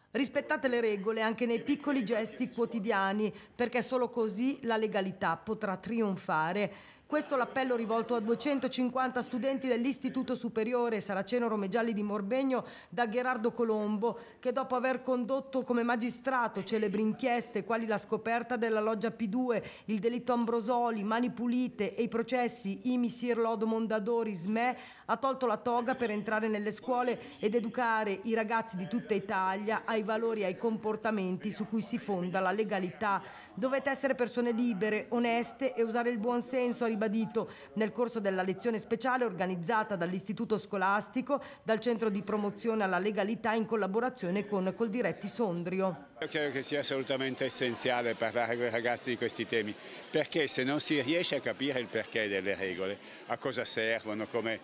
Rispettate le regole anche nei piccoli gesti quotidiani, perché solo così la legalità potrà trionfare. Questo è l'appello rivolto a 250 studenti dell'Istituto Superiore Saraceno Romegialli di Morbegno da Gherardo Colombo, che dopo aver condotto come magistrato celebri inchieste quali la scoperta della loggia P2, il delitto Ambrosoli, Mani Pulite e i processi Imi Sir Lodo Mondadori SME, ha tolto la toga per entrare nelle scuole ed educare i ragazzi di tutta Italia ai valori e ai comportamenti su cui si fonda la legalità. Dovete essere persone libere, oneste e usare il buon senso, ha ribadito nel corso della lezione speciale organizzata dall'Istituto Scolastico, dal Centro di Promozione alla Legalità in collaborazione con Coldiretti Sondrio. Io credo che sia assolutamente essenziale parlare con i ragazzi di questi temi, perché se non si riesce a capire il perché delle regole, a cosa servono, come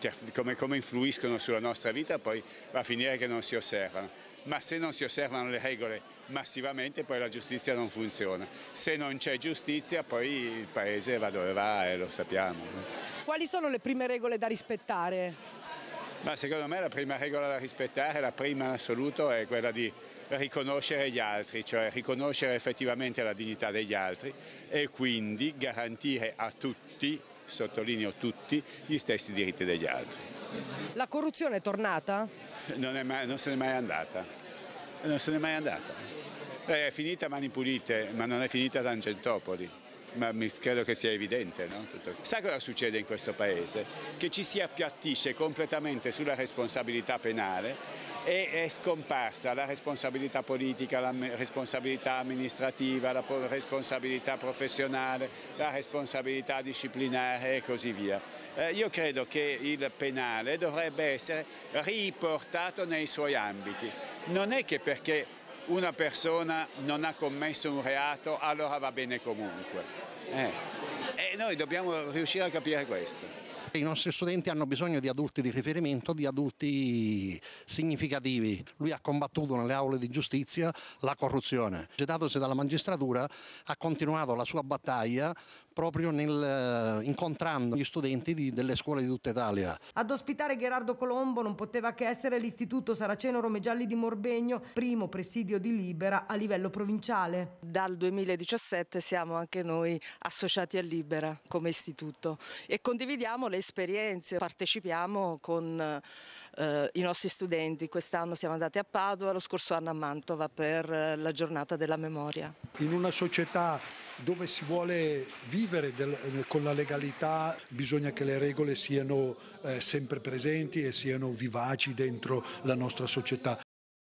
influiscono sulla nostra vita, poi va a finire che non si osservano. Ma se non si osservano le regole massivamente, poi la giustizia non funziona. Se non c'è giustizia, poi il paese va dove va e lo sappiamo. Quali sono le prime regole da rispettare? Ma secondo me la prima regola da rispettare, la prima in assoluto, è quella di riconoscere gli altri, cioè riconoscere effettivamente la dignità degli altri e quindi garantire a tutti, sottolineo tutti, gli stessi diritti degli altri. La corruzione è tornata? Non se n'è mai andata. Non se n'è mai andata. È finita a Mani Pulite, ma non è finita a Tangentopoli. Ma credo che sia evidente, no? Sa cosa succede in questo paese? Che ci si appiattisce completamente sulla responsabilità penale e è scomparsa la responsabilità politica, la responsabilità amministrativa, la responsabilità professionale, la responsabilità disciplinare e così via. Io credo che il penale dovrebbe essere riportato nei suoi ambiti. Non è che perché una persona non ha commesso un reato allora va bene comunque. E noi dobbiamo riuscire a capire questo. I nostri studenti hanno bisogno di adulti di riferimento, di adulti significativi. Lui ha combattuto nelle aule di giustizia la corruzione. Getatosi dalla magistratura, ha continuato la sua battaglia proprio incontrando gli studenti delle scuole di tutta Italia. Ad ospitare Gherardo Colombo non poteva che essere l'Istituto Saraceno Romegialli di Morbegno, primo presidio di Libera a livello provinciale. Dal 2017 siamo anche noi associati a Libera come istituto e condividiamo le esperienze, partecipiamo con i nostri studenti. Quest'anno siamo andati a Padova, lo scorso anno a Mantova per la giornata della memoria. In una società dove si vuole vivere con la legalità bisogna che le regole siano sempre presenti e siano vivaci dentro la nostra società.